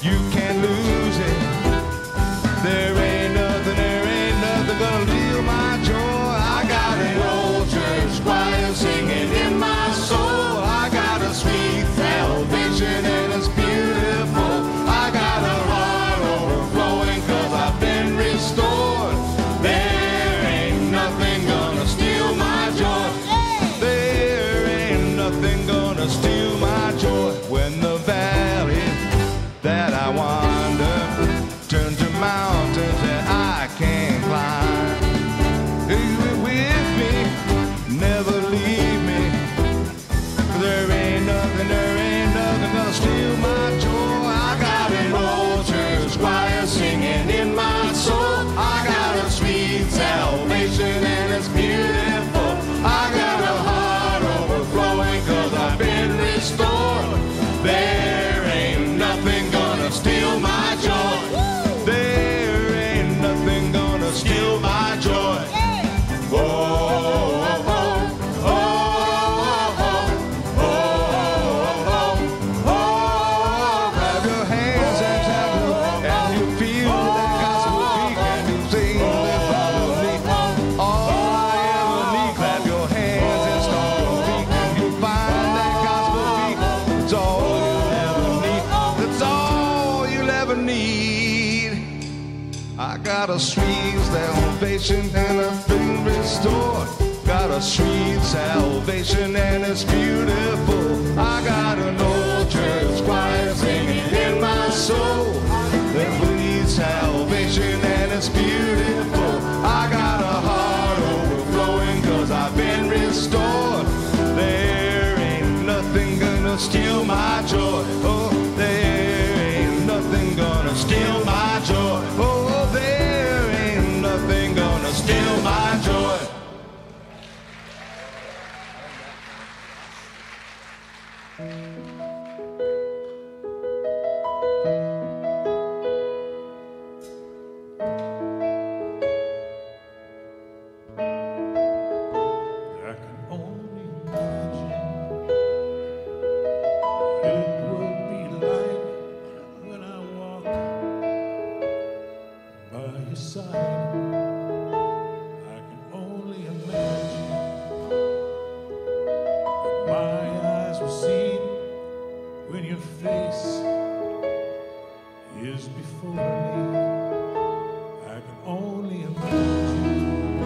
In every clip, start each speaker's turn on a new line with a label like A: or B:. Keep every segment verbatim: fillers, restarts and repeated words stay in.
A: you can't lose it. There ain't nothing, there ain't nothing gonna steal my joy. I got an old church choir singing in my soul. I got a sweet salvation and it's beautiful. I got a heart overflowing 'cause I've been restored. There ain't nothing gonna steal my joy. There ain't nothing gonna steal my joy. When the valley that I wander turn to mountains that I can't climb, you are with me, never leave me. There ain't nothing, there ain't nothing gonna steal my joy. I got an old church choir singing in my soul. I got a sweet salvation and it's beautiful. I got a heart overflowing 'cause I've been restored. There ain't nothing gonna steal my joy. There ain't nothing gonna steal my joy. Oh, oh, oh, oh, oh, oh, oh, oh. Clap your hands and tap you, and you feel that gospel beat, and you sing that follow me. All I ever need, clap your hands and stomp your feet, and you find that gospel beat. It's all you'll ever need. That's all you'll ever need. I got a sweet salvation and I've been restored. Got a sweet salvation and it's beautiful. I got an old church choir singing in my soul. That sweet salvation and it's beautiful. I got a heart overflowing 'cause I've been restored. There ain't nothing gonna steal my joy. Oh, there ain't nothing gonna steal my joy. Oh, there ain't nothing gonna steal my joy.
B: I can only imagine what it would be like when I walk by your side. I can only imagine what my eyes will see when your face is before me. I can only imagine.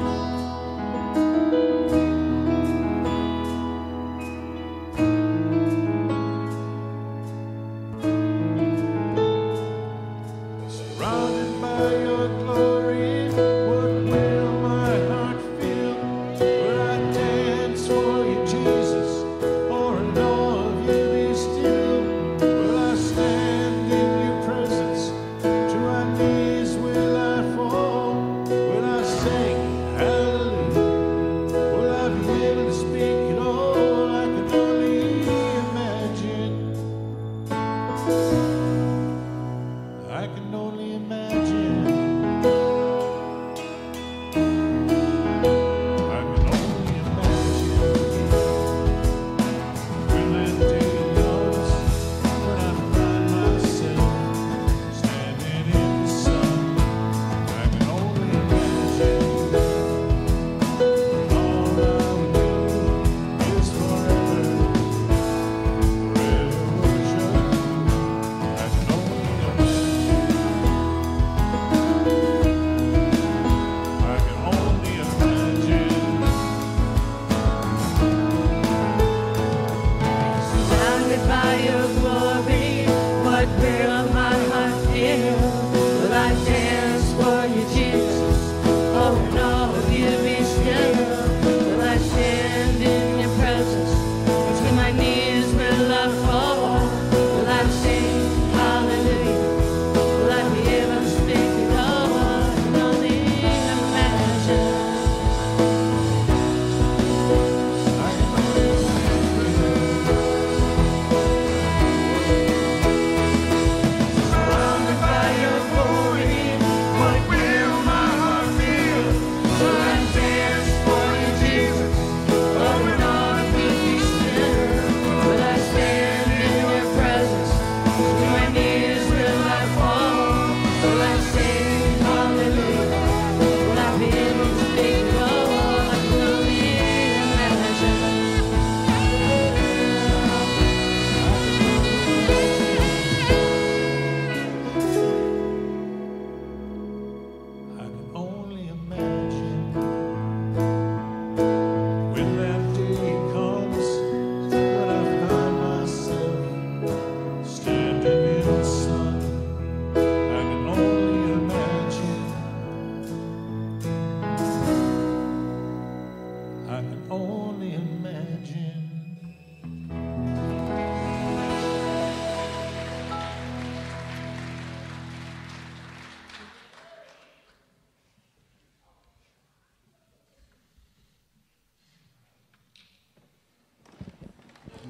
B: Surrounded by your glory, what will my heart feel? Will I dance for you, Jesus, or in awe of you be still? Will I stand in your presence? To my knees will I fall? Will I sing hallelujah? Will I be able to speak at all? I can only imagine. I can only imagine. I can only imagine. When that day comes, when I find myself standing in the sun, I can only imagine. All I would do is forever, forever worship you. I can only imagine.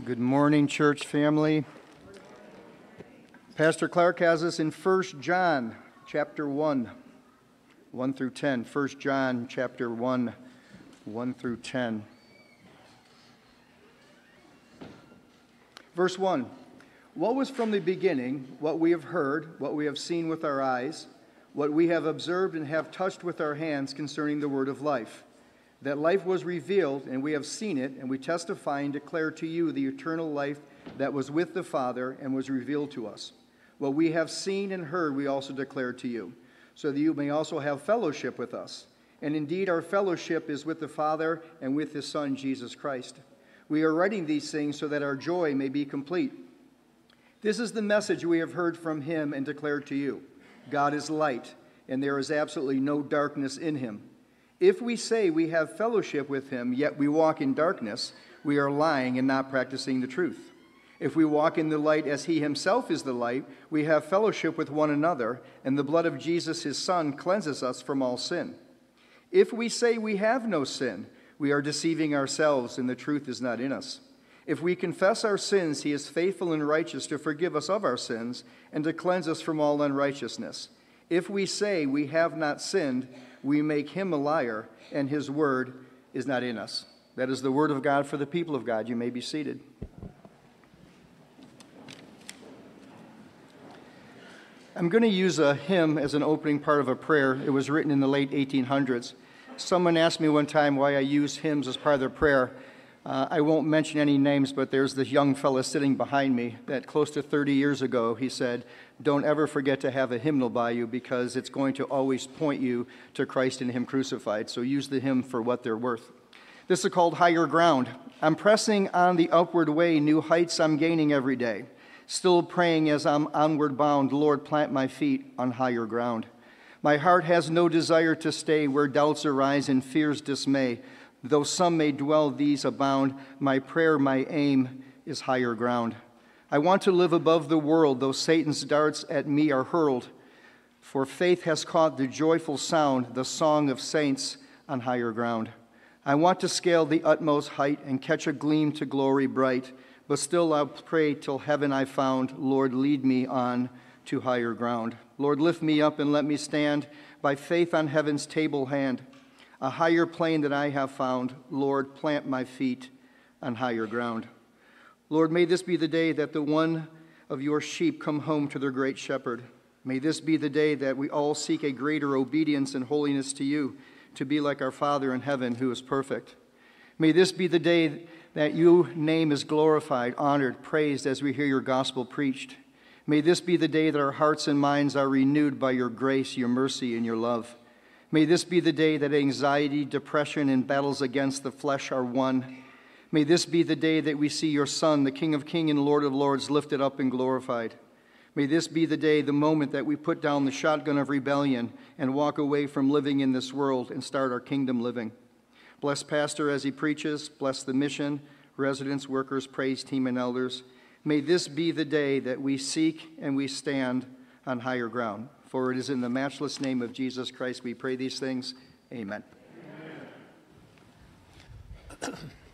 C: Good morning, church family. Pastor Clark has us in First John chapter one, one through ten. First John chapter one, one through ten. Verse one, what was from the beginning, what we have heard, what we have seen with our eyes, what we have observed and have touched with our hands concerning the word of life. That life was revealed, and we have seen it, and we testify and declare to you the eternal life that was with the Father and was revealed to us. What we have seen and heard we also declare to you, so that you may also have fellowship with us. And indeed our fellowship is with the Father and with his Son, Jesus Christ. We are writing these things so that our joy may be complete. This is the message we have heard from him and declared to you. God is light, and there is absolutely no darkness in him. If we say we have fellowship with him, yet we walk in darkness, we are lying and not practicing the truth. If we walk in the light as he himself is the light, we have fellowship with one another, and the blood of Jesus his Son cleanses us from all sin. If we say we have no sin, we are deceiving ourselves, and the truth is not in us. If we confess our sins, he is faithful and righteous to forgive us of our sins and to cleanse us from all unrighteousness. If we say we have not sinned, we make him a liar, and his word is not in us. That is the word of God for the people of God. You may be seated. I'm going to use a hymn as an opening part of a prayer. It was written in the late eighteen hundreds. Someone asked me one time why I use hymns as part of their prayer. Uh, I won't mention any names, but there's this young fella sitting behind me that close to thirty years ago, he said, don't ever forget to have a hymnal by you because it's going to always point you to Christ and him crucified. So use the hymn for what they're worth. This is called Higher Ground. I'm pressing on the upward way, new heights I'm gaining every day. Still praying as I'm onward bound, Lord, plant my feet on higher ground. My heart has no desire to stay where doubts arise and fears dismay. Though some may dwell, these abound. My prayer, my aim is higher ground. I want to live above the world, though Satan's darts at me are hurled. For faith has caught the joyful sound, the song of saints on higher ground. I want to scale the utmost height and catch a gleam to glory bright. But still I'll pray till heaven I found. Lord, lead me on to higher ground. Lord, lift me up and let me stand by faith on heaven's table hand. A higher plane that I have found, Lord, plant my feet on higher ground. Lord, may this be the day that the one of your sheep come home to their great shepherd. May this be the day that we all seek a greater obedience and holiness to you, to be like our Father in heaven who is perfect. May this be the day that your name is glorified, honored, praised as we hear your gospel preached. May this be the day that our hearts and minds are renewed by your grace, your mercy, and your love. May this be the day that anxiety, depression, and battles against the flesh are won. May this be the day that we see your Son, the King of Kings and Lord of Lords, lifted up and glorified. May this be the day, the moment that we put down the shotgun of rebellion and walk away from living in this world and start our kingdom living. Bless Pastor as he preaches. Bless the mission, residents, workers, praise team, and elders. May this be the day that we seek and we stand on higher ground. For it is in the matchless name of Jesus Christ we pray these things. Amen. Amen.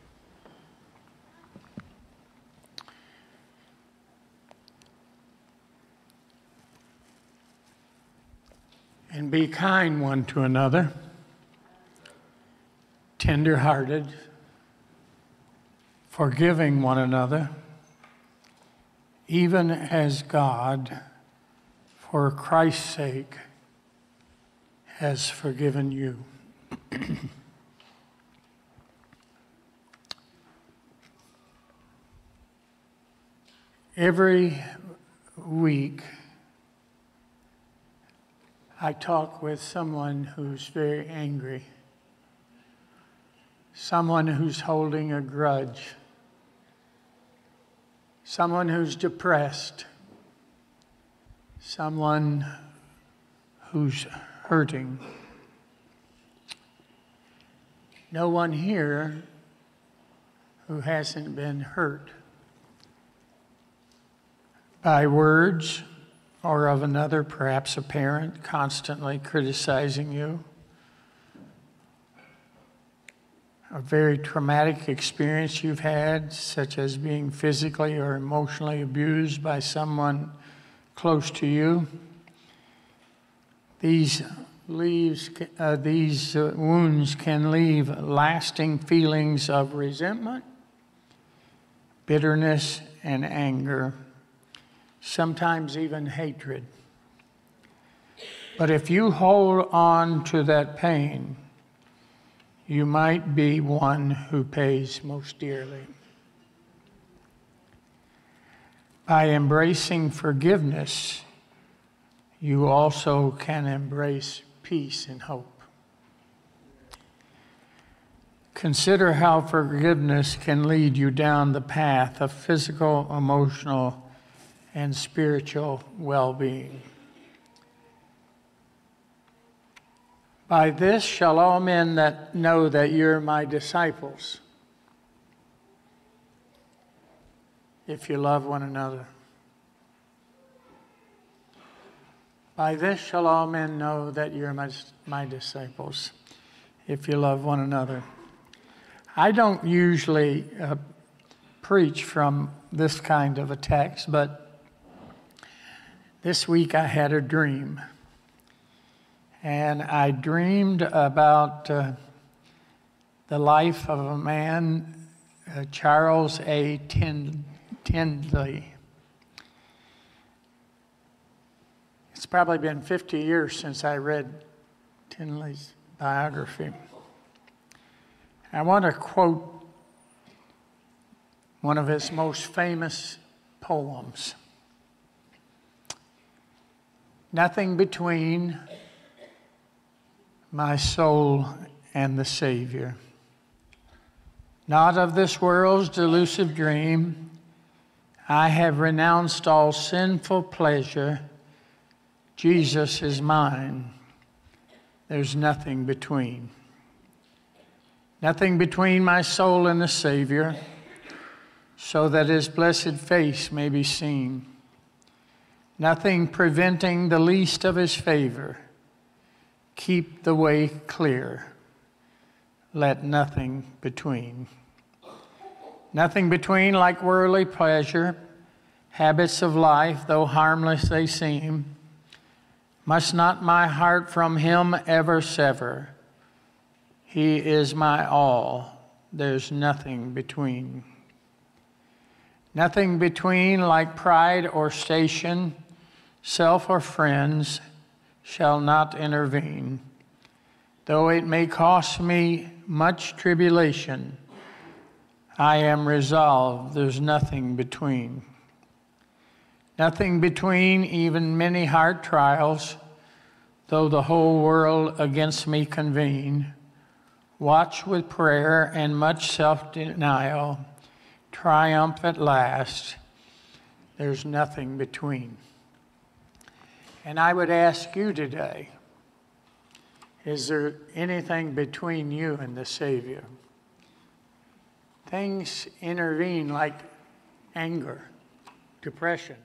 B: And be kind one to another, tender-hearted, forgiving one another, even as God, for Christ's sake, has forgiven you. Every week, I talk with someone who's very angry, someone who's holding a grudge, someone who's depressed, someone who's hurting. No one here who hasn't been hurt by words or of another, perhaps a parent, constantly criticizing you,
D: a very traumatic experience you've had, such as being physically or emotionally abused by someone close to you. These leaves, uh, these uh, wounds can leave lasting feelings of resentment, bitterness, and anger, sometimes even hatred. But if you hold on to that pain, you might be one who pays most dearly. By embracing forgiveness, you also can embrace peace and hope. Consider how forgiveness can lead you down the path of physical, emotional, and spiritual well-being. By this shall all men that know that you're my disciples, if you love one another. By this shall all men know that you're my, my disciples, if you love one another. I don't usually uh, preach from this kind of a text, but this week I had a dream. And I dreamed about uh, the life of a man, uh, Charles A. Tindley. It's probably been fifty years since I read Tindley's biography. I want to quote one of his most famous poems. Nothing between my soul and the Savior. Not of this world's delusive dream. I have renounced all sinful pleasure. Jesus is mine. There's nothing between. Nothing between my soul and the Savior, so that his blessed face may be seen. Nothing preventing the least of his favor. Keep the way clear. Let nothing between. Nothing between like worldly pleasure, habits of life, though harmless they seem. Must not my heart from him ever sever? He is my all. There's nothing between. Nothing between like pride or station, self or friends, shall not intervene. Though it may cost me much tribulation, I am resolved there's nothing between. Nothing between even many hard trials, though the whole world against me convene. Watch with prayer and much self-denial, triumph at last. There's nothing between. And I would ask you today, is there anything between you and the Savior? Things intervene like anger, depression.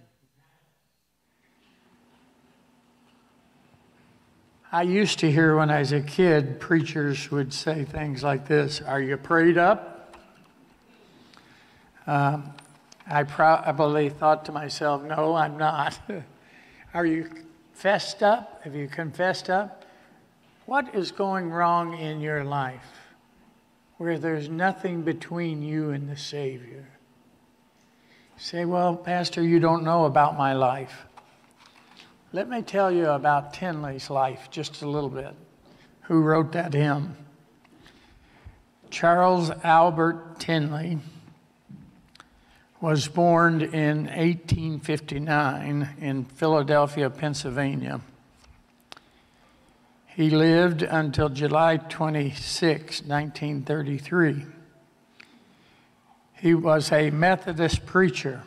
D: I used to hear when I was a kid, preachers would say things like this: are you prayed up? Um, I probably thought to myself, no, I'm not. Are you fessed up? Have you confessed up? What is going wrong in your life where there's nothing between you and the Savior? Say, well, Pastor, you don't know about my life. Let me tell you about Tindley's life just a little bit. Who wrote that hymn? Charles Albert Tindley was born in eighteen fifty-nine in Philadelphia, Pennsylvania. He lived until July twenty-sixth, nineteen thirty-three. He was a Methodist preacher.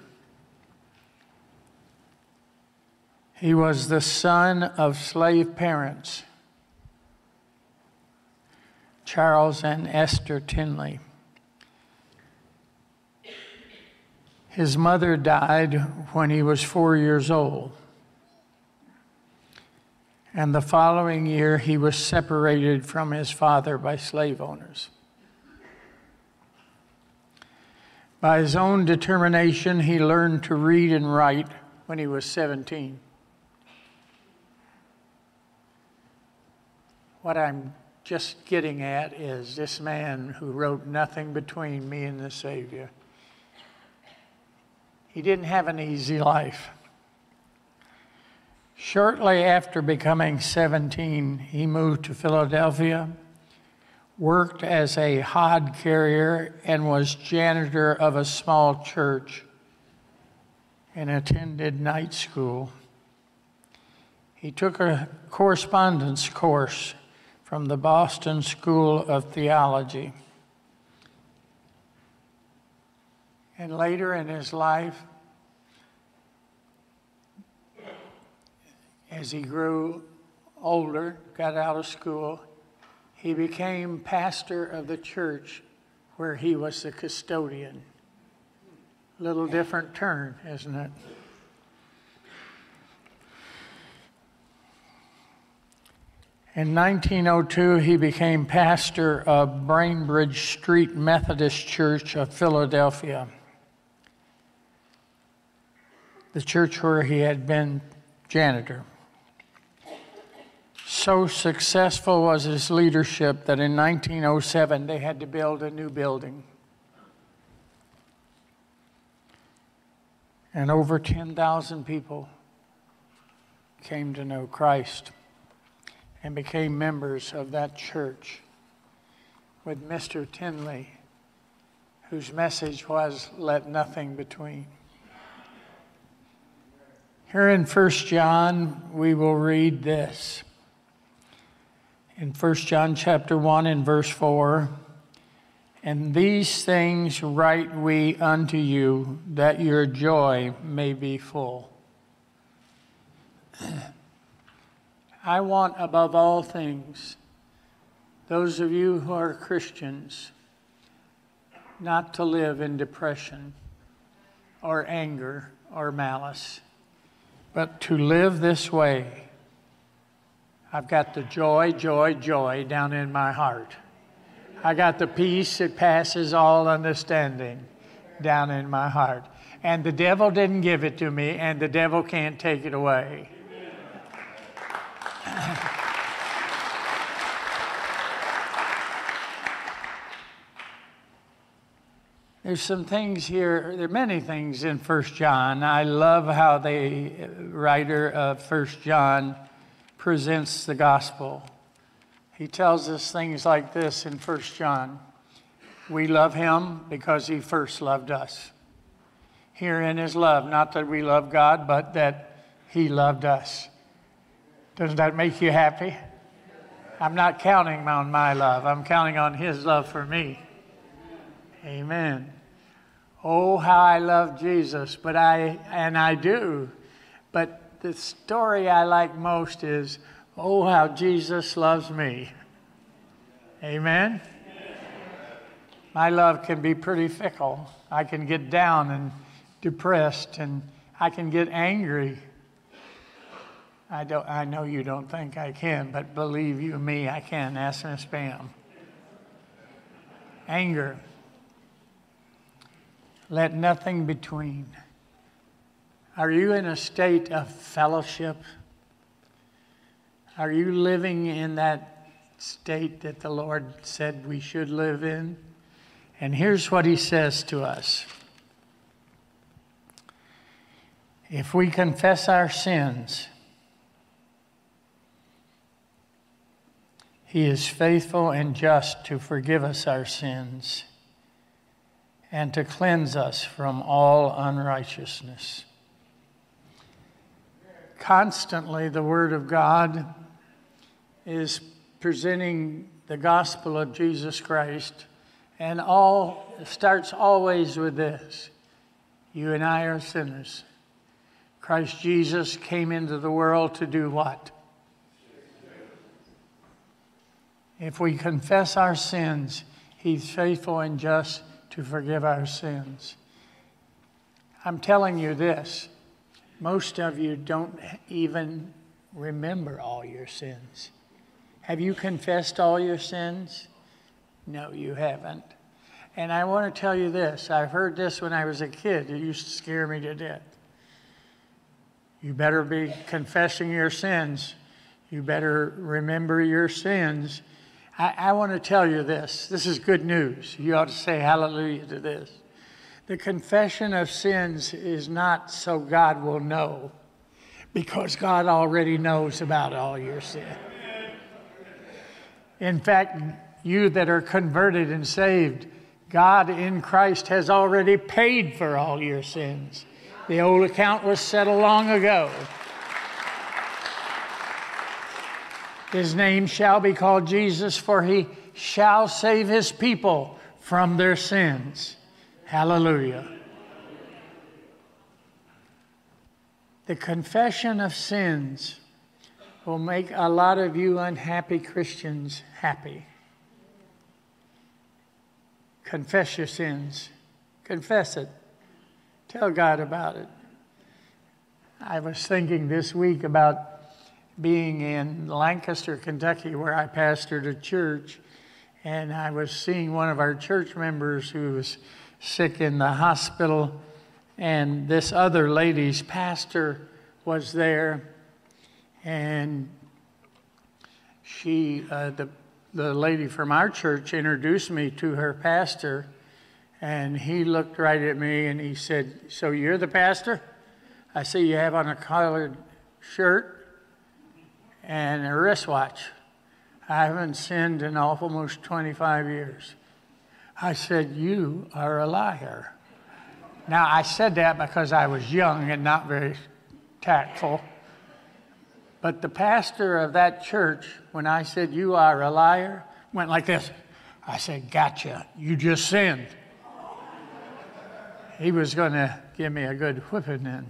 D: He was the son of slave parents, Charles and Esther Tindley. His mother died when he was four years old. And the following year, he was separated from his father by slave owners. By his own determination, he learned to read and write when he was seventeen. What I'm just getting at is this man who wrote nothing between me and the Savior. He didn't have an easy life. Shortly after becoming seventeen, he moved to Philadelphia, worked as a hod carrier, and was janitor of a small church and attended night school. He took a correspondence course from the Boston School of Theology. And later in his life, as he grew older, got out of school, he became pastor of the church where he was the custodian. Little different turn, isn't it? In nineteen oh two, he became pastor of Bainbridge Street Methodist Church of Philadelphia, the church where he had been janitor. So successful was his leadership that in nineteen oh seven, they had to build a new building. And over ten thousand people came to know Christ and became members of that church with Mister Tinley, whose message was, "Let nothing between." Here in First John, we will read this. In First John chapter one and verse four, "And these things write we unto you, that your joy may be full." I want above all things, those of you who are Christians, not to live in depression or anger or malice, but to live this way. I've got the joy, joy, joy down in my heart. I got the peace that passes all understanding down in my heart. And the devil didn't give it to me, and the devil can't take it away. There's some things here, there are many things in First John. I love how the writer of First John presents the gospel. He tells us things like this in First John. We love him because he first loved us. Herein is love, not that we love God, but that he loved us. Doesn't that make you happy? I'm not counting on my love. I'm counting on his love for me. Amen. Oh, how I love Jesus, but I, and I do. But the story I like most is, oh, how Jesus loves me. Amen? My love can be pretty fickle. I can get down and depressed, and I can get angry. I don't. I know you don't think I can, but believe you me, I can. Ask Miss Pam. Anger. Let nothing between. Are you in a state of fellowship? Are you living in that state that the Lord said we should live in? And here's what he says to us. If we confess our sins, he is faithful and just to forgive us our sins and to cleanse us from all unrighteousness. Constantly, the Word of God is presenting the gospel of Jesus Christ, and all starts always with this. You and I are sinners. Christ Jesus came into the world to do what? If we confess our sins, he's faithful and just to forgive our sins. I'm telling you this, most of you don't even remember all your sins. Have you confessed all your sins? No, you haven't. And I want to tell you this. I've heard this when I was a kid. It used to scare me to death. You better be confessing your sins. You better remember your sins. I, I want to tell you this. This is good news. You ought to say hallelujah to this. The confession of sins is not so God will know, because God already knows about all your sin. In fact, you that are converted and saved, God in Christ has already paid for all your sins. The old account was settled long ago. His name shall be called Jesus, for he shall save his people from their sins. Hallelujah. The confession of sins will make a lot of you unhappy Christians happy. Confess your sins. Confess it. Tell God about it. I was thinking this week about being in Lancaster, Kentucky, where I pastored a church, and I was seeing one of our church members who was sick in the hospital, and this other lady's pastor was there, and she, uh, the the lady from our church introduced me to her pastor, and he looked right at me and he said, "So you're the pastor? I see you have on a collared shirt and a wristwatch. I haven't sinned in almost twenty-five years. I said, "You are a liar." Now, I said that because I was young and not very tactful. But the pastor of that church, when I said, "You are a liar," went like this. I said, "Gotcha, you just sinned." He was going to give me a good whipping then.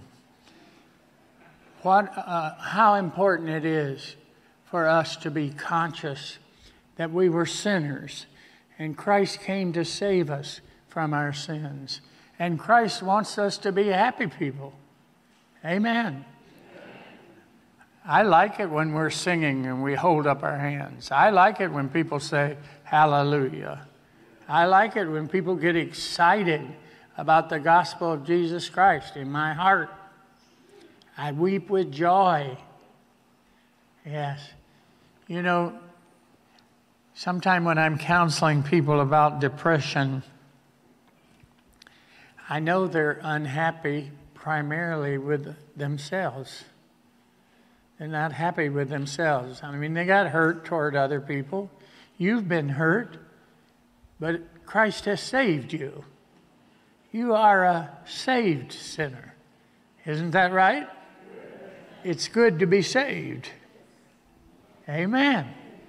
D: What, uh, how important it is for us to be conscious that we were sinners and Christ came to save us from our sins. And Christ wants us to be happy people. Amen. I like it when we're singing and we hold up our hands. I like it when people say hallelujah. I like it when people get excited about the gospel of Jesus Christ in my heart. I weep with joy. Yes. You know, sometime when I'm counseling people about depression, I know they're unhappy primarily with themselves. They're not happy with themselves. I mean, they got hurt toward other people. You've been hurt, but Christ has saved you. You are a saved sinner. Isn't that right? It's good to be saved. Amen.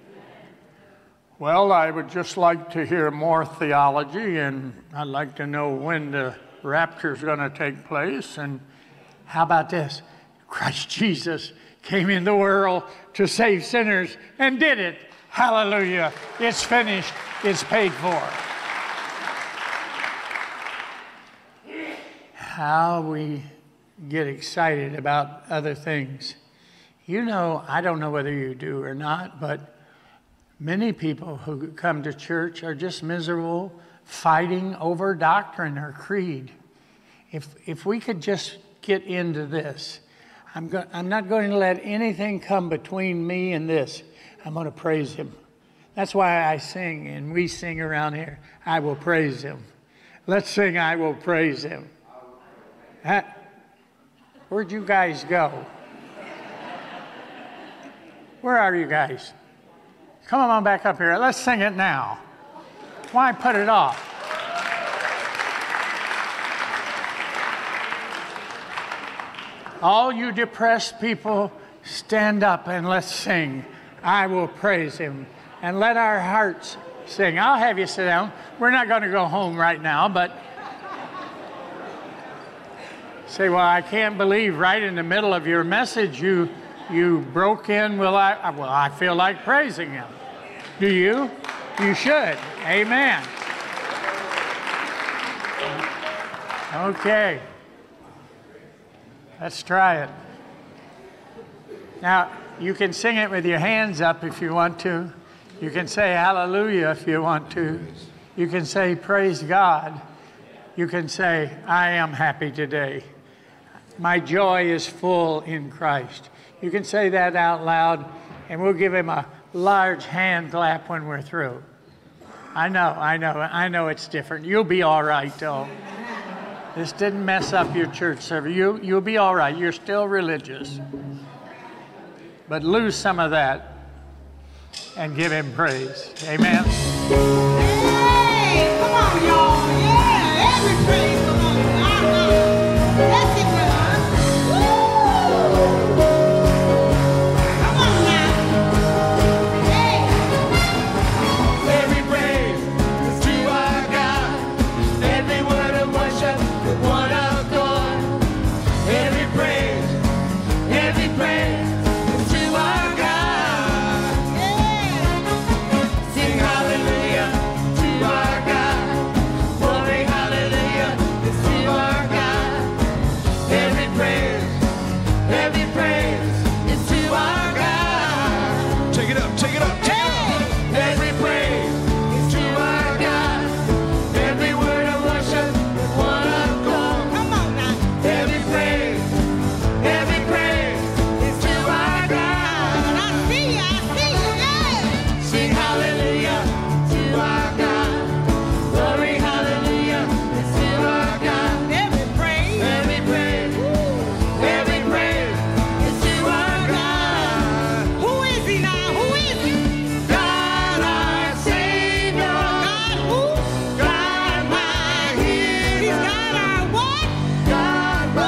D: Well, I would just like to hear more theology, and I'd like to know when the rapture is going to take place. And how about this? Christ Jesus came in the world to save sinners and did it. Hallelujah. It's finished. It's paid for. How we get excited about other things. You know, I don't know whether you do or not, but many people who come to church are just miserable, fighting over doctrine or creed. If if we could just get into this, I'm go- I'm not going to let anything come between me and this. I'm going to praise him. That's why I sing, and we sing around here, I will praise him. Let's sing, I will praise him. Huh? Where'd you guys go? Where are you guys? Come on back up here. Let's sing it now. Why put it off? All you depressed people, stand up and let's sing. I will praise him. And let our hearts sing. I'll have you sit down. We're not going to go home right now, but say, well, I can't believe right in the middle of your message you you broke in. Well, I, well, I feel like praising him. Do you? You should. Amen. Okay. Let's try it. Now, you can sing it with your hands up if you want to. You can say hallelujah if you want to. You can say, praise God. You can say, I am happy today. My joy is full in Christ. You can say that out loud, and we'll give him a large hand clap when we're through. I know, I know, I know it's different. You'll be all right, though. This didn't mess up your church service. You, you'll be all right. You're still religious. But lose some of that and give him praise. Amen.
E: Hey, come on, y'all. Yeah, every praise belongs to our God. Yes, it does. Woo! Come on now. Hey.
A: Every praise is to our God. Every word of worship with one accord. Every praise, every praise is to our God. Sing hallelujah to our God. Glory, hallelujah is to our God. Every praise, every praise is to our God. Take it up, take it up, take it up. Every praise is to our God. Every word of worship with one accord.
E: Come on now.
A: Every praise, every praise is to our God.
E: I see you, I see you. Yeah.
A: Sing hallelujah to our God. Glory, hallelujah is to our God.
E: Every praise.
A: Every praise, every praise is to our God.
E: Who is he now? Who is he?
A: God our Savior.
E: God who?
A: God my
E: He's
A: healer.
E: God our what?
A: God my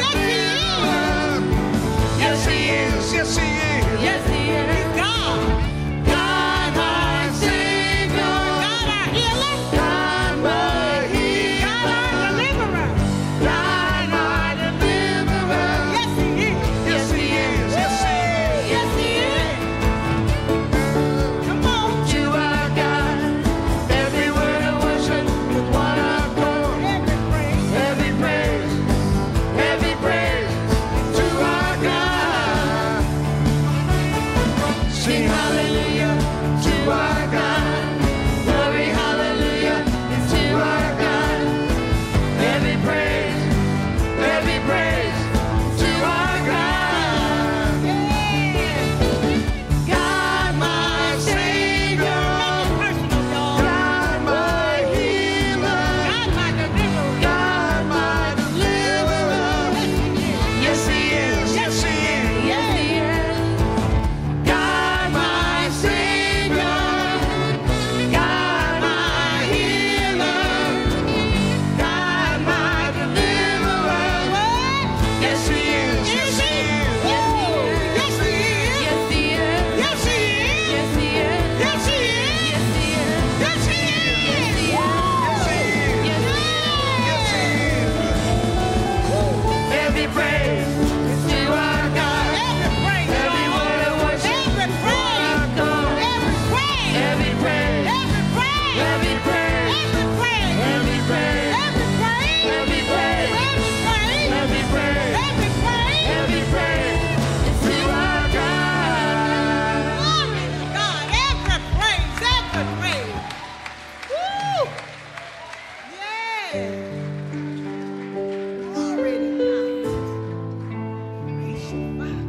E: Yes, he is.
A: Yes, he is. Yes, he is.
E: Yes, he is. He's God.
A: God our Savior.
E: God our healer.
A: God my healer.
E: God our deliverer.
A: God our deliverer.
E: Yes, he is.
A: Yes, he is. Yes, he is.
E: Yes, he is. Come on.
A: To our God, every word of worship with one accord.
E: Every praise.
A: Every praise, every praise to our God. Sing hallelujah to our God. Glory, hallelujah is to our God. Every praise, every praise to our God. God my Savior.
E: Personal, y'all.
A: God my healer.
E: God my deliverer.
A: God my deliverer. Yes, he is. Yes, he is.
E: Yes, he is.
A: God my Savior. God my healer. God my deliverer. Yes, he is. Yes, he is.
E: Yes, he is.
A: Yes, he is.
E: Yes, he is.
A: Yes, he is.
E: Yes, he is.
A: Yes, he is.
E: Yes, he is.
A: Every praise is to our God.
E: Every praise,
A: Every word of worship.
E: every praise, every praise,
A: Every praise.
E: every praise,
A: Every praise.
E: every praise,
A: Every praise.
E: every praise,
A: Every praise.
E: every praise,
A: Every praise.
E: every praise.
A: Every praise is to our God.
E: Glory to God. Every praise, every praise. Woo! Yeah. Glory to God. Praise you, Father.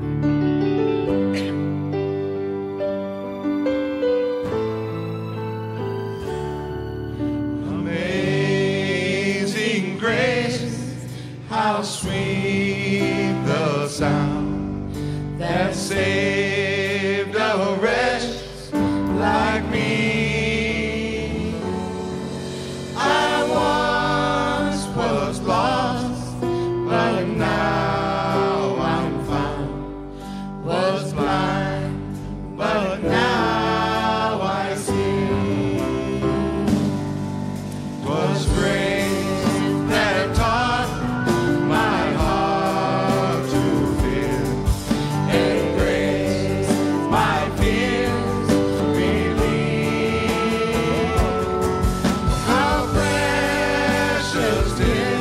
A: Amazing grace, how sweet the sound that saved a wretch like me. I once was lost, but now I'm found. Was blind, but now I see. 'Twas grace that taught my heart to fear, and grace my fears relieved. How precious did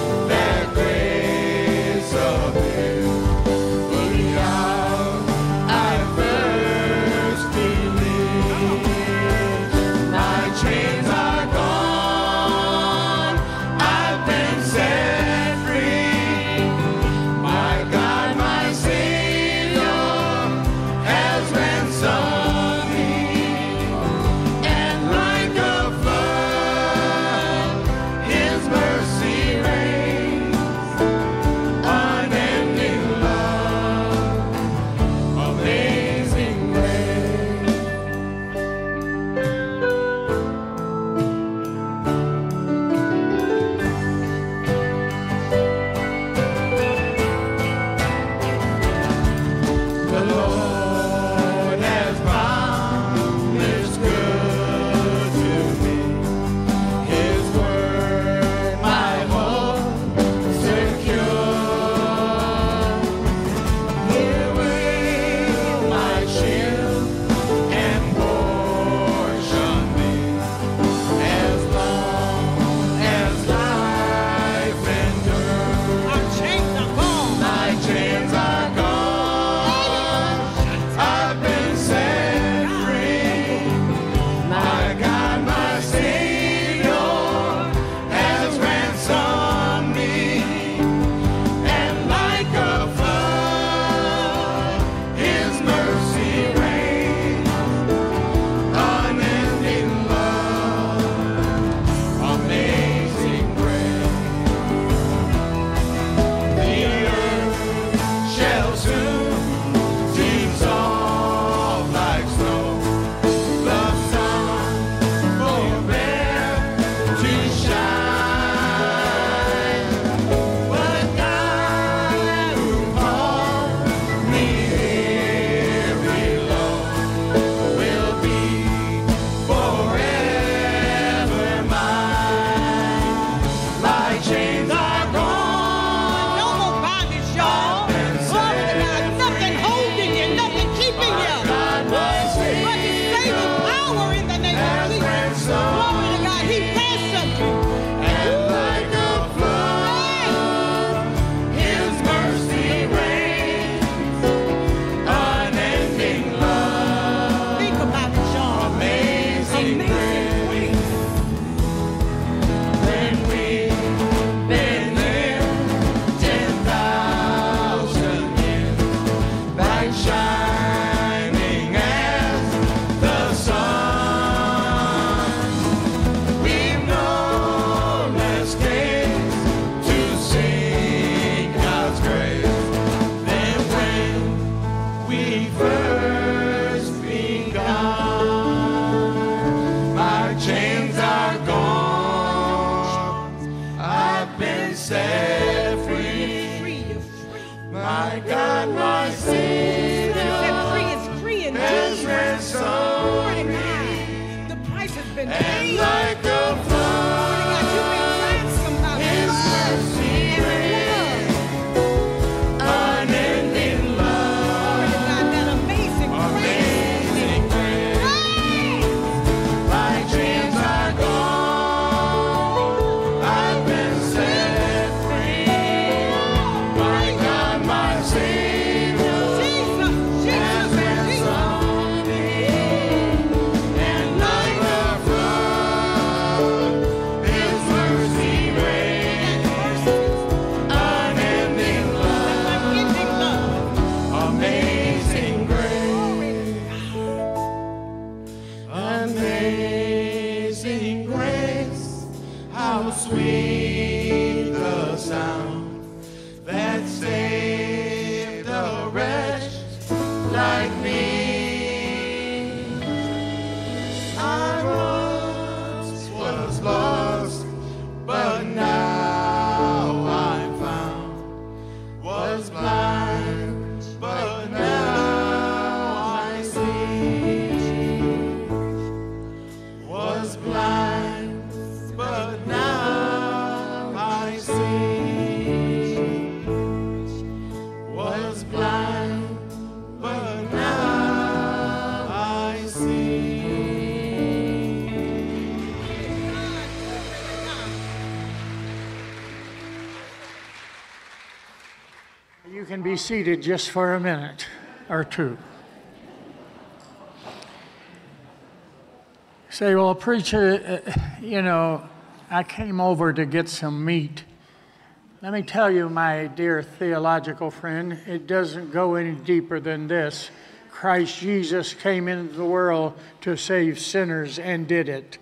A: that grace appear in the hour I
B: we first begun. My chains are gone. I've been set free. My God, my Savior has ransomed me.
E: The price has been
B: And
E: paid.
B: like a flood,
E: You've been ransomed by the
B: His
E: blood
B: mercy
E: and
B: reigns.
E: the blood.
B: Unending love,
E: Glory to God, that amazing grace.
B: amazing grace.
E: Praise.
B: My chains are gone. I've been set free. My God, my Savior
E: Jesus,
B: has
E: Jesus, Jesus.
B: ransomed me. And like a flood, His mercy reigns. Unending love,
E: Unending love.
B: amazing grace. Amazing grace, how sweet the sound that saved a wretch like me. I once was lost, but now I'm found. Was blind, but now I see. Was blind, but now I see. Was blind, but now I see.
D: You can be seated just for a minute or two. Say, well, preacher, uh, you know, I came over to get some meat. Let me tell you, my dear theological friend, it doesn't go any deeper than this. Christ Jesus came into the world to save sinners and did it.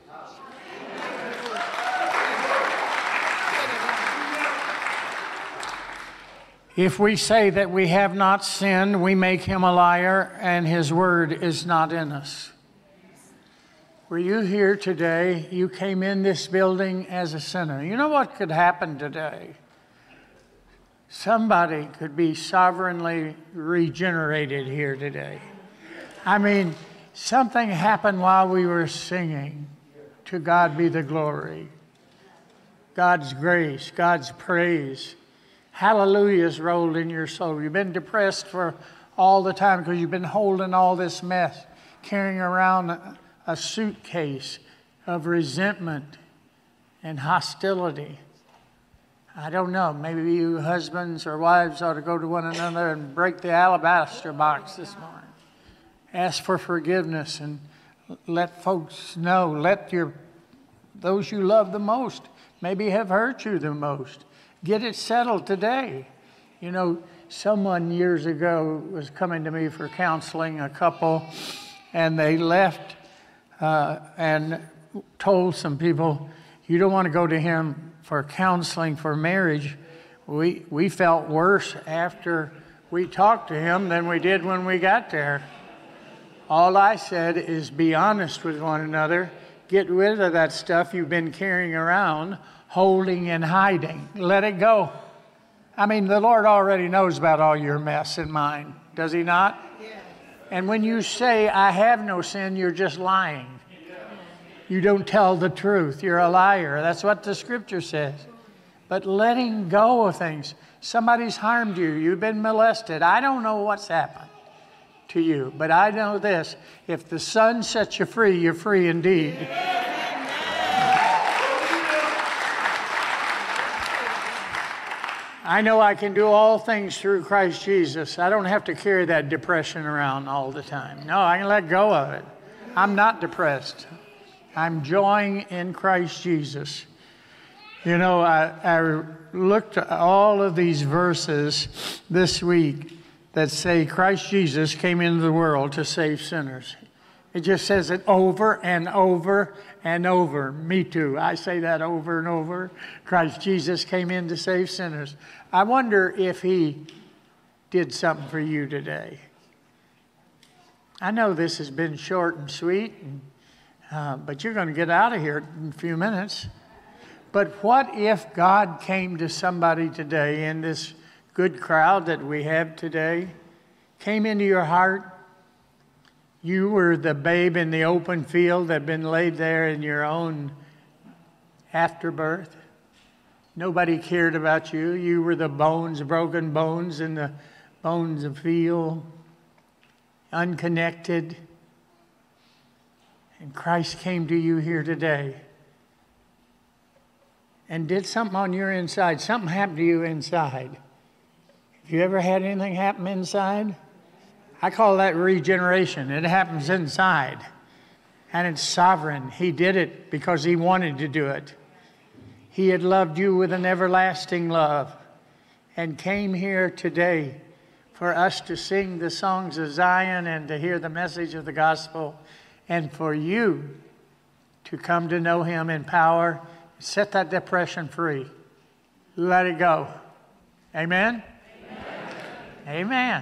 D: If we say that we have not sinned, we make him a liar, and his word is not in us. Were you here today? You came in this building as a sinner. You know what could happen today? Somebody could be sovereignly regenerated here today. I mean, something happened while we were singing. To God be the glory. God's grace, God's praise. Hallelujahs rolled in your soul. You've been depressed for all the time because you've been holding all this mess, carrying around a, a suitcase of resentment and hostility. I don't know, maybe you husbands or wives ought to go to one another and break the alabaster box this morning. Ask for forgiveness and let folks know, let your those you love the most maybe have hurt you the most. Get it settled today. You know, someone years ago was coming to me for counseling, a couple, and they left uh, and told some people, you don't want to go to him for counseling for marriage. We, we felt worse after we talked to him than we did when we got there. All I said is be honest with one another. Get rid of that stuff you've been carrying around, holding and hiding. Let it go. I mean, the Lord already knows about all your mess and mine, does he not? Yeah. And when you say, I have no sin, you're just lying. You don't tell the truth. You're a liar. That's what the scripture says. But letting go of things. Somebody's harmed you. You've been molested. I don't know what's happened to you, but I know this. If the Son sets you free, you're free indeed. Yeah. I know I can do all things through Christ Jesus. I don't have to carry that depression around all the time. No, I can let go of it. I'm not depressed. I'm joying in Christ Jesus. You know, I, I looked at all of these verses this week that say Christ Jesus came into the world to save sinners. It just says it over and over and over. Me too. I say that over and over. Christ Jesus came in to save sinners. I wonder if he did something for you today. I know this has been short and sweet, and, uh, but you're going to get out of here in a few minutes. But what if God came to somebody today in this good crowd that we have today, came into your heart? You were the babe in the open field that had been laid there in your own afterbirth. Nobody cared about you. You were the bones, broken bones in the bones of field, unconnected. And Christ came to you here today and did something on your inside. Something happened to you inside. Have you ever had anything happen inside? I call that regeneration. It happens inside. And it's sovereign. He did it because he wanted to do it. He had loved you with an everlasting love and came here today for us to sing the songs of Zion and to hear the message of the gospel, and for you to come to know him in power. Set that depression free. Let it go. Amen? Amen. Amen.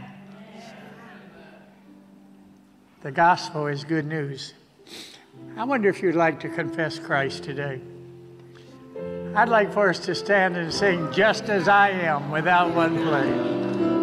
D: The gospel is good news. I wonder if you'd like to confess Christ today. I'd like for us to stand and sing Just As I Am without one play.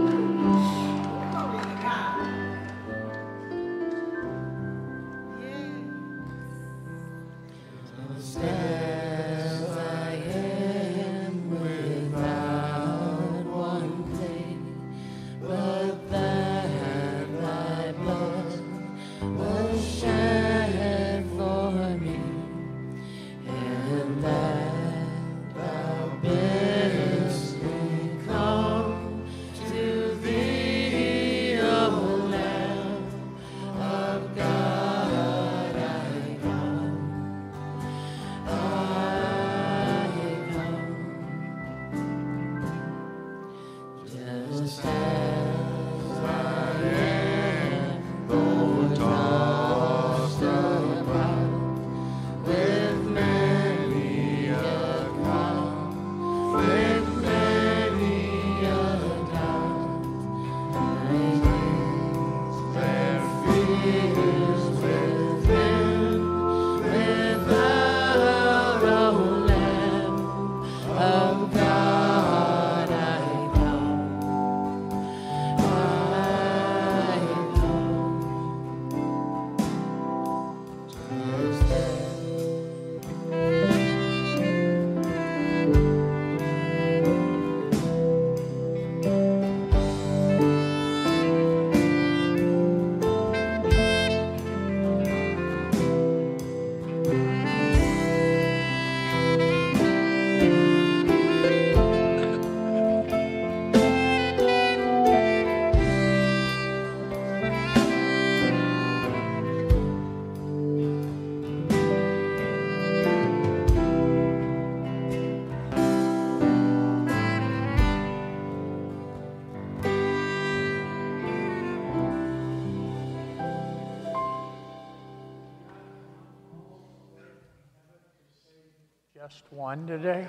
D: Just one today.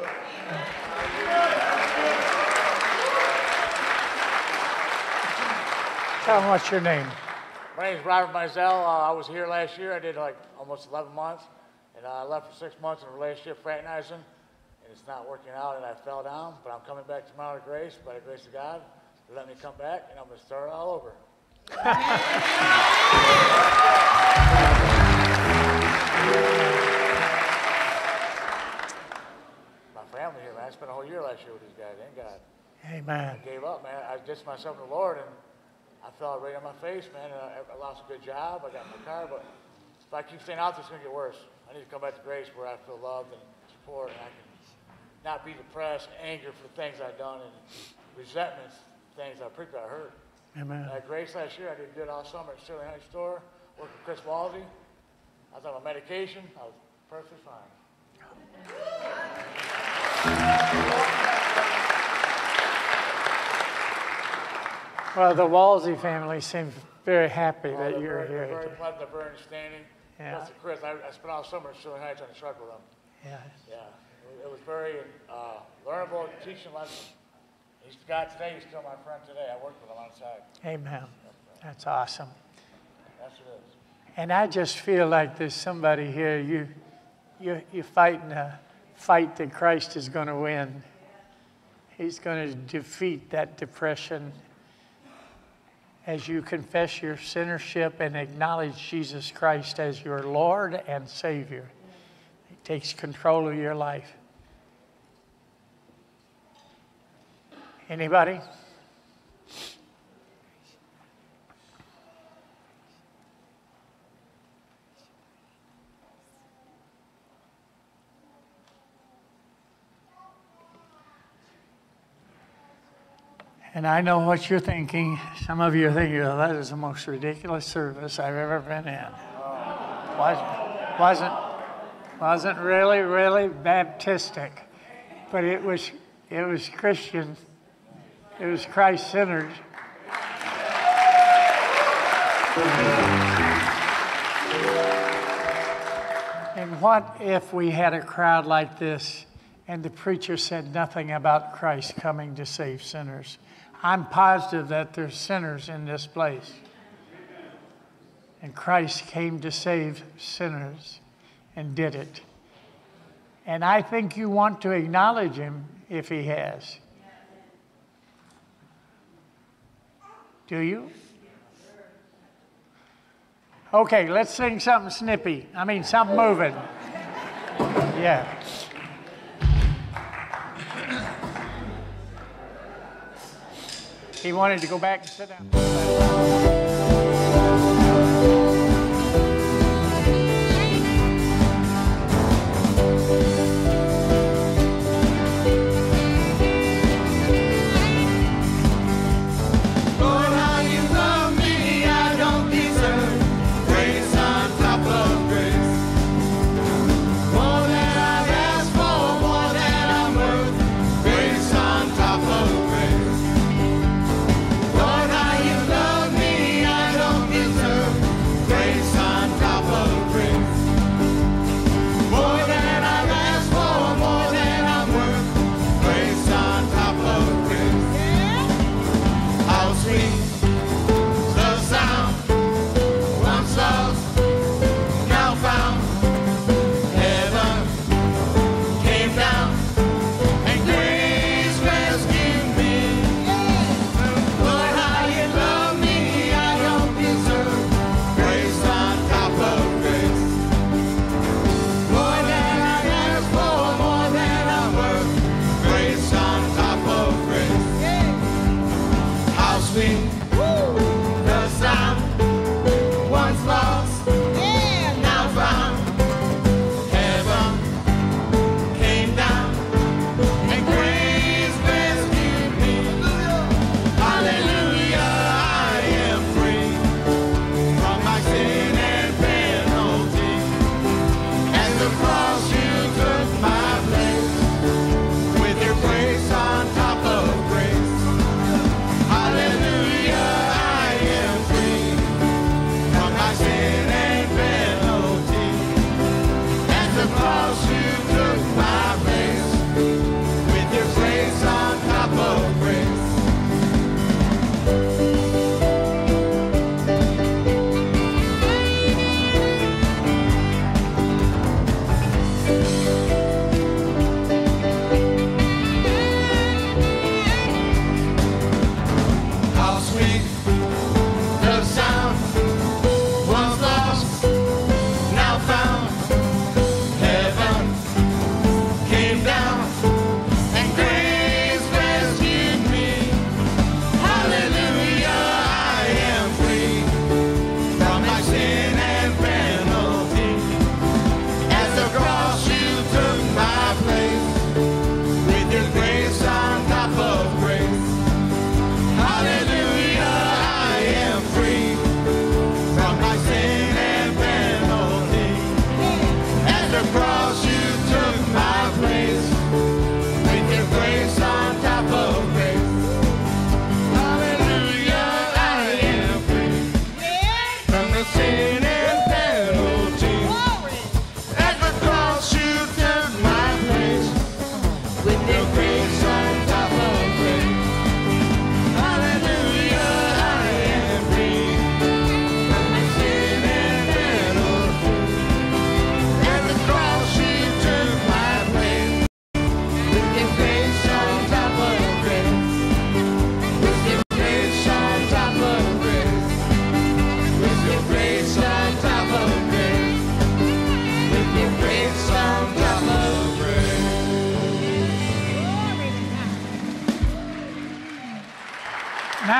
D: Tell them what's your name.
F: My name is Robert Mizell. Uh, I was here last year. I did like almost eleven months, and uh, I left for six months in a relationship fraternizing, and it's not working out, and I fell down. But I'm coming back tomorrow to grace, by the grace of God, to let me come back, and I'm going to start it all over. My family here, man. I spent a whole year last year with these guys. Thank God.
D: Amen.
F: I gave up, man. I dissed myself in the Lord, and I fell right on my face, man. And I, I lost a good job. I got my car, but if I keep staying out there, it's going to get worse. I need to come back to grace where I feel loved and support, and I can not be depressed, anger for things I've done, and resentments, things I pricked, I hurt.
D: Amen.
F: At Grace last year, I did good all summer at Sterling Honey Store, worked with Chris Walsey. I was on my medication. I was perfectly fine.
D: Well, the Walsey family seems very happy
F: Oh,
D: that
F: they're
D: you're
F: very,
D: here.
F: They're very
D: today.
F: pleasant, they're very understanding.
D: Yeah.
F: Plus, Chris, I, I spent all summer at Sterling Heights on the truck with them.
D: Yeah.
F: Yeah, it, it was very uh, learnable, teaching lesson. He's got today. He's still my friend today. I worked with him on the side.
D: Amen. That's awesome. And I just feel like there's somebody here, you, you, you're fighting a fight that Christ is going to win. He's going to defeat that depression as you confess your sinnership and acknowledge Jesus Christ as your Lord and Savior. He takes control of your life. Anybody? And I know what you're thinking. Some of you are thinking, oh, that is the most ridiculous service I've ever been in. Wasn't, wasn't, wasn't really, really Baptistic, but it was, it was Christian. It was Christ-centered. And what if we had a crowd like this and the preacher said nothing about Christ coming to save sinners? I'm positive that there's sinners in this place. And Christ came to save sinners and did it. And I think you want to acknowledge him if he has. Do you? Okay, let's sing something snippy. I mean, something moving. Yeah. He wanted to go back and sit down.
A: Lord, how you love me.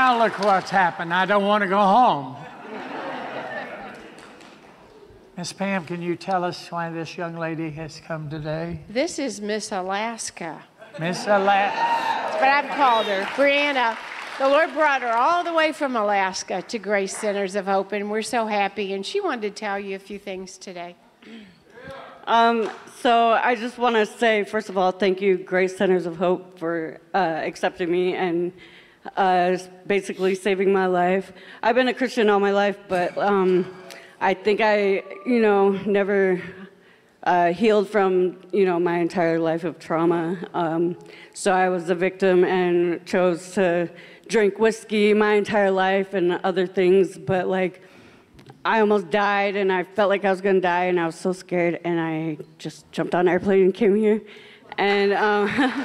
D: now look what's happened. I don't want to go home. Miss Pam, can you tell us why this young lady has come today?
G: This is Miss Alaska.
D: Miss Alaska.
G: That's what I've called her. Brianna. The Lord brought her all the way from Alaska to Grace Centers of Hope, and we're so happy. And she wanted to tell you a few things today.
H: Um, so I just want to say, first of all, thank you, Grace Centers of Hope, for uh, accepting me and uh, basically saving my life. I've been a Christian all my life, but um, I think I, you know, never uh, healed from, you know, my entire life of trauma. Um, so I was a victim and chose to drink whiskey my entire life and other things, but like, I almost died, and I felt like I was gonna die, and I was so scared, and I just jumped on an airplane and came here. And um,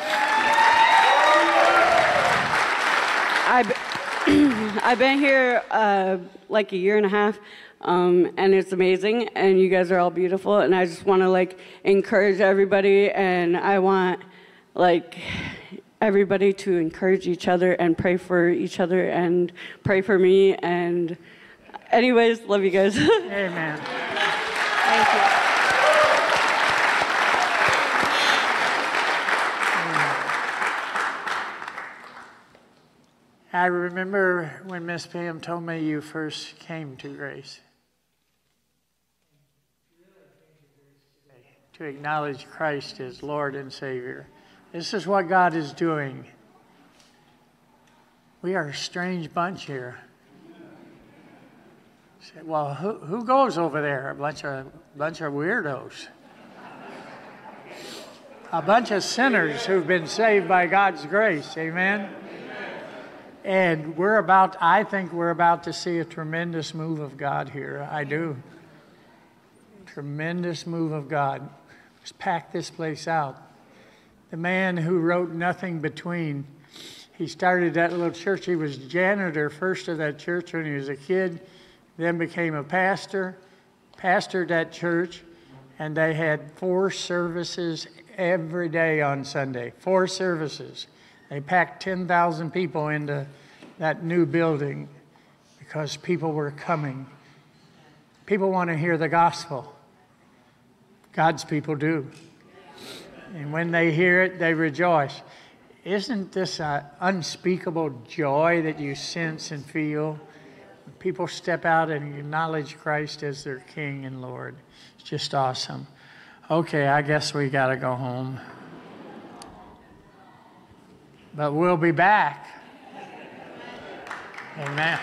H: I've, I've been here uh, like a year and a half, um, and it's amazing, and you guys are all beautiful, and I just wanna like encourage everybody, and I want like everybody to encourage each other and pray for each other and pray for me, and anyways, love you guys.
D: Amen.
G: Thank you.
D: I remember when Miss Pam told me you first came to Grace. To acknowledge Christ as Lord and Savior. This is what God is doing. We are a strange bunch here. Well, who, who goes over there? A bunch of, bunch of weirdos. A bunch of sinners who've been saved by God's grace. Amen? And we're about, I think we're about to see a tremendous move of God here. I do. Tremendous move of God. Let's pack this place out. The man who wrote Nothing Between, he started that little church. He was janitor first of that church when he was a kid, then became a pastor, pastored that church, and they had four services every day on Sunday. Four services. They packed ten thousand people into that new building because people were coming. People want to hear the gospel. God's people do. And when they hear it, they rejoice. Isn't this an unspeakable joy that you sense and feel? People step out and acknowledge Christ as their King and Lord. It's just awesome. Okay, I guess we got to go home. But we'll be back. Amen.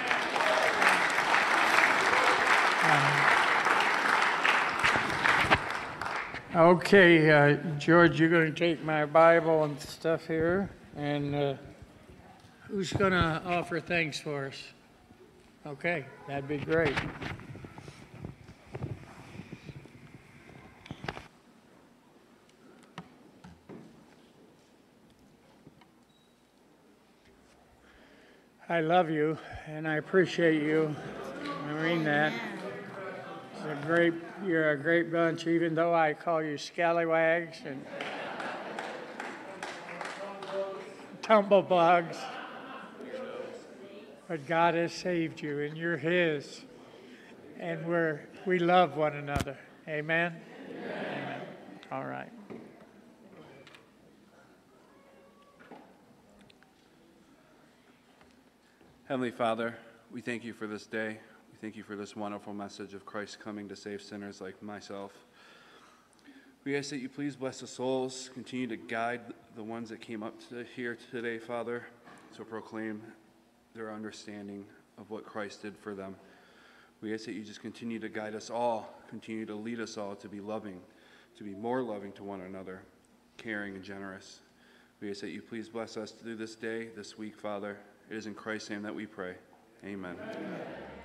D: Um, okay, uh, George, you're going to take my Bible and stuff here. And uh, who's going to offer thanks for us? Okay, that'd be great. I love you, and I appreciate you. I mean that. It's a great, you're a great bunch, even though I call you scallywags and tumblebugs. But God has saved you, and you're His. And we're, we love one another. Amen? Amen. Amen. All right.
I: Heavenly Father, we thank you for this day. We thank you for this wonderful message of Christ coming to save sinners like myself. We ask that you please bless the souls, continue to guide the ones that came up to here today, Father, to proclaim their understanding of what Christ did for them. We ask that you just continue to guide us all, continue to lead us all to be loving, to be more loving to one another, caring and generous. We ask that you please bless us through this day, this week, Father. It is in Christ's name that we pray. Amen. Amen.